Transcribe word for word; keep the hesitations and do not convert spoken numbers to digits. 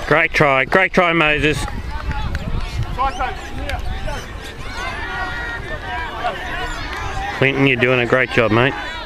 Great try, great try, Moses. Clinton, you're doing a great job, mate.